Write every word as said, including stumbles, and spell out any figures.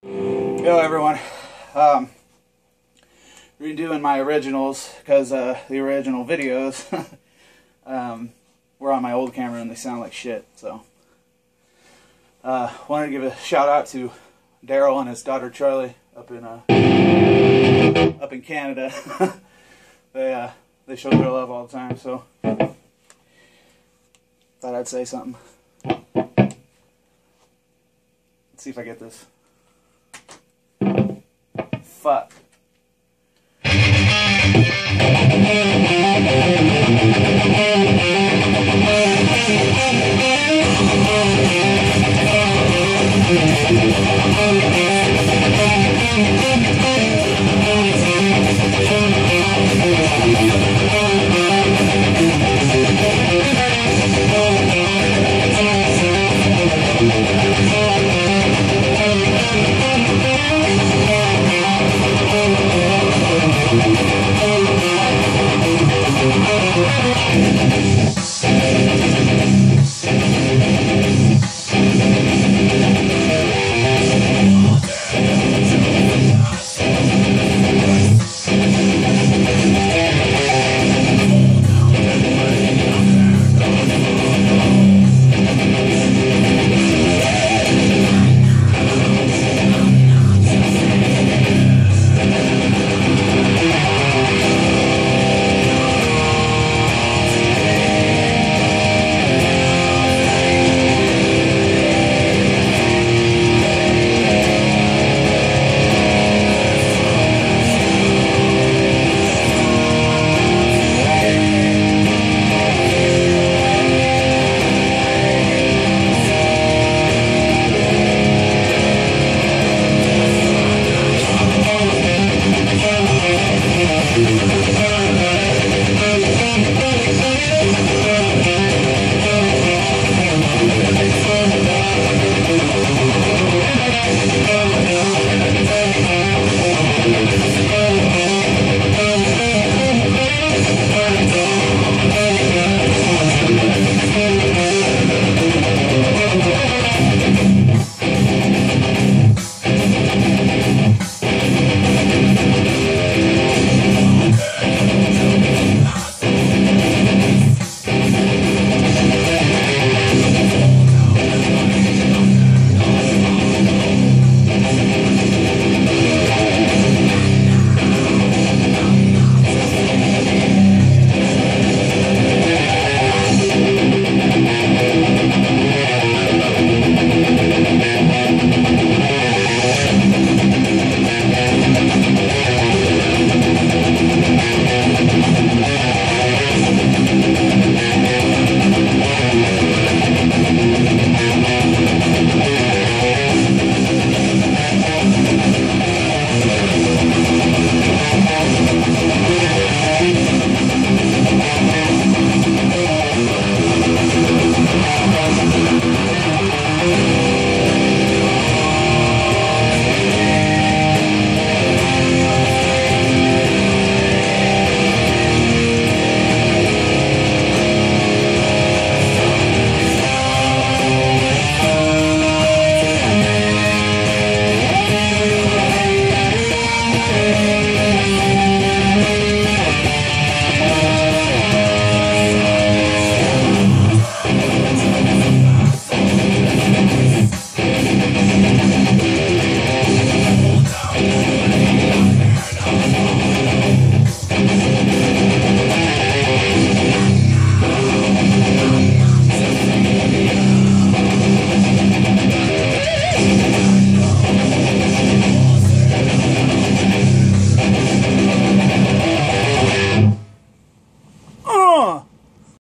Yo everyone, um, redoing my originals because uh, the original videos um, were on my old camera and they sound like shit. So, uh, wanted to give a shout out to Daryl and his daughter Charlie up in uh, up in Canada. they uh, they show their love all the time. So, thought I'd say something. Let's see if I get this. Fuck.